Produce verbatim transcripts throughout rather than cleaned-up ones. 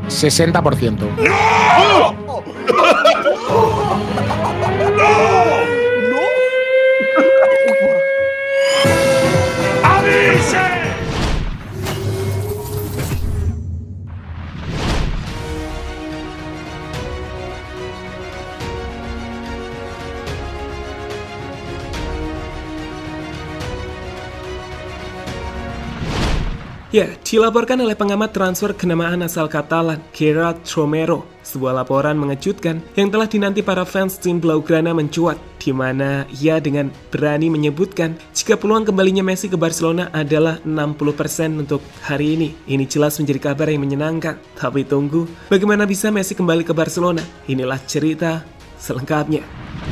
sesenta por ciento. ¡No! Ya, dilaporkan oleh pengamat transfer kenamaan asal Katalan, Gerard Romero, sebuah laporan mengejutkan yang telah dinanti para fans tim Blaugrana mencuat, di mana ia dengan berani menyebutkan jika peluang kembalinya Messi ke Barcelona adalah enam puluh persen untuk hari ini. Ini jelas menjadi kabar yang menyenangkan. Tapi tunggu, bagaimana bisa Messi kembali ke Barcelona? Inilah cerita selengkapnya.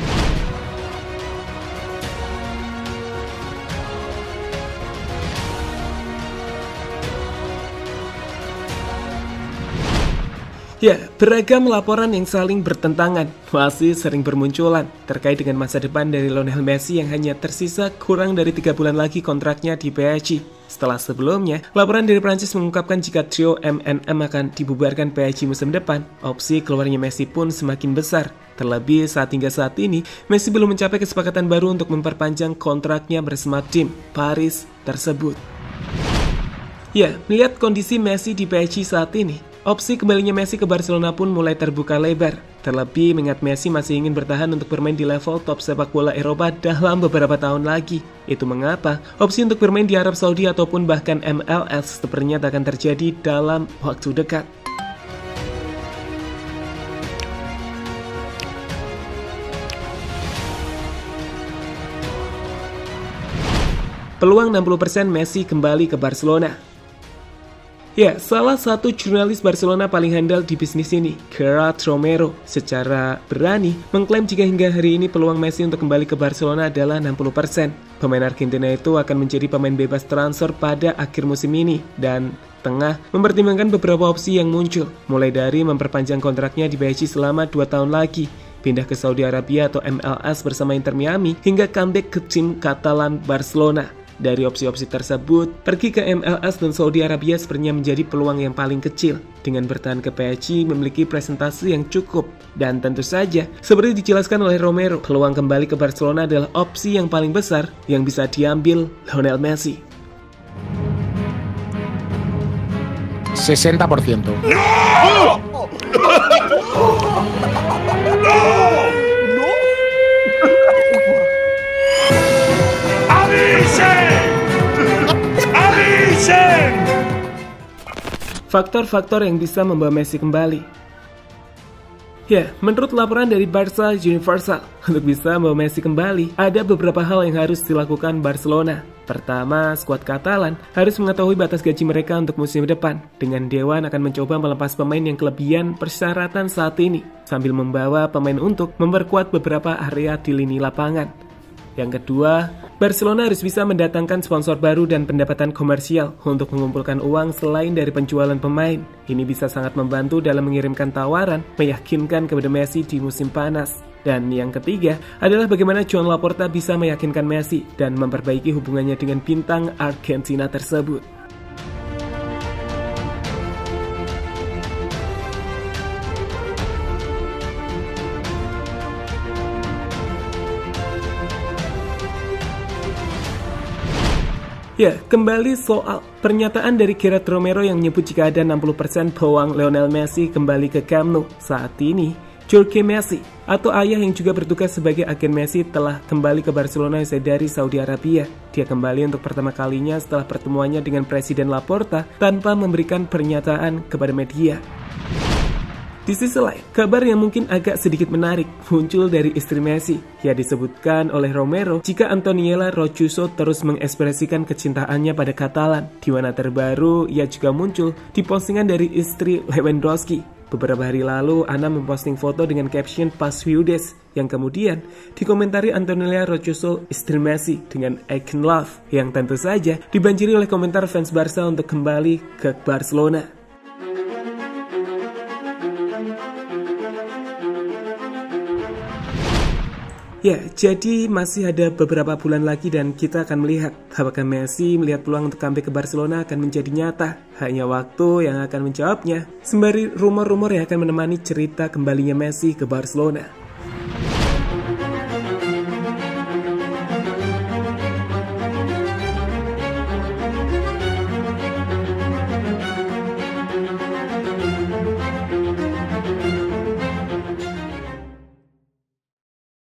Ya, beragam laporan yang saling bertentangan masih sering bermunculan terkait dengan masa depan dari Lionel Messi yang hanya tersisa kurang dari tiga bulan lagi kontraknya di P S G. Setelah sebelumnya, laporan dari Prancis mengungkapkan jika trio M N M akan dibubarkan P S G musim depan, opsi keluarnya Messi pun semakin besar. Terlebih saat hingga saat ini, Messi belum mencapai kesepakatan baru untuk memperpanjang kontraknya bersama tim Paris tersebut. Ya, melihat kondisi Messi di P S G saat ini, opsi kembalinya Messi ke Barcelona pun mulai terbuka lebar. Terlebih mengingat Messi masih ingin bertahan untuk bermain di level top sepak bola Eropa dalam beberapa tahun lagi. Itu mengapa opsi untuk bermain di Arab Saudi ataupun bahkan M L S sepertinya tak akan terjadi dalam waktu dekat. Peluang enam puluh persen Messi kembali ke Barcelona. Ya, salah satu jurnalis Barcelona paling handal di bisnis ini, Gerard Romero, secara berani mengklaim jika hingga hari ini peluang Messi untuk kembali ke Barcelona adalah enam puluh persen. Pemain Argentina itu akan menjadi pemain bebas transfer pada akhir musim ini dan tengah mempertimbangkan beberapa opsi yang muncul, mulai dari memperpanjang kontraknya di P S G selama dua tahun lagi, pindah ke Saudi Arabia atau M L S bersama Inter Miami, hingga comeback ke tim Katalan Barcelona. Dari opsi-opsi tersebut, pergi ke M L S dan Saudi Arabia sepertinya menjadi peluang yang paling kecil. Dengan bertahan ke P S G memiliki presentasi yang cukup. Dan tentu saja, seperti dijelaskan oleh Romero, peluang kembali ke Barcelona adalah opsi yang paling besar yang bisa diambil Lionel Messi. sesenta por ciento. ¡No! Faktor-faktor yang bisa membawa Messi kembali. Ya, menurut laporan dari Barca Universal, untuk bisa membawa Messi kembali, ada beberapa hal yang harus dilakukan Barcelona. Pertama, skuad Katalan harus mengetahui batas gaji mereka untuk musim depan. Dengan Dewan akan mencoba melepas pemain yang kelebihan persyaratan saat ini, sambil membawa pemain untuk memperkuat beberapa area di lini lapangan. Yang kedua, Barcelona harus bisa mendatangkan sponsor baru dan pendapatan komersial untuk mengumpulkan uang selain dari penjualan pemain. Ini bisa sangat membantu dalam mengirimkan tawaran, meyakinkan kepada Messi di musim panas. Dan yang ketiga adalah bagaimana Joan Laporta bisa meyakinkan Messi dan memperbaiki hubungannya dengan bintang Argentina tersebut. Ya, kembali soal pernyataan dari Gerard Romero yang menyebut jika ada enam puluh persen peluang Lionel Messi kembali ke Camp Nou. Saat ini, Jorge Messi atau ayah yang juga bertugas sebagai agen Messi telah kembali ke Barcelona usai dari Saudi Arabia. Dia kembali untuk pertama kalinya setelah pertemuannya dengan Presiden Laporta tanpa memberikan pernyataan kepada media. Di sisi lain, kabar yang mungkin agak sedikit menarik muncul dari istri Messi. Ya, disebutkan oleh Romero jika Antoniela Roccuzzo terus mengekspresikan kecintaannya pada Katalan. Di mana terbaru, ia juga muncul di postingan dari istri Lewandowski. Beberapa hari lalu, Ana memposting foto dengan caption "Pas Viudes" yang kemudian dikomentari Antoniela Roccuzzo, istri Messi, dengan icon love, yang tentu saja dibanjiri oleh komentar fans Barca untuk kembali ke Barcelona. Ya, jadi masih ada beberapa bulan lagi dan kita akan melihat apakah Messi melihat peluang untuk comeback ke Barcelona akan menjadi nyata. Hanya waktu yang akan menjawabnya, sembari rumor-rumor yang akan menemani cerita kembalinya Messi ke Barcelona.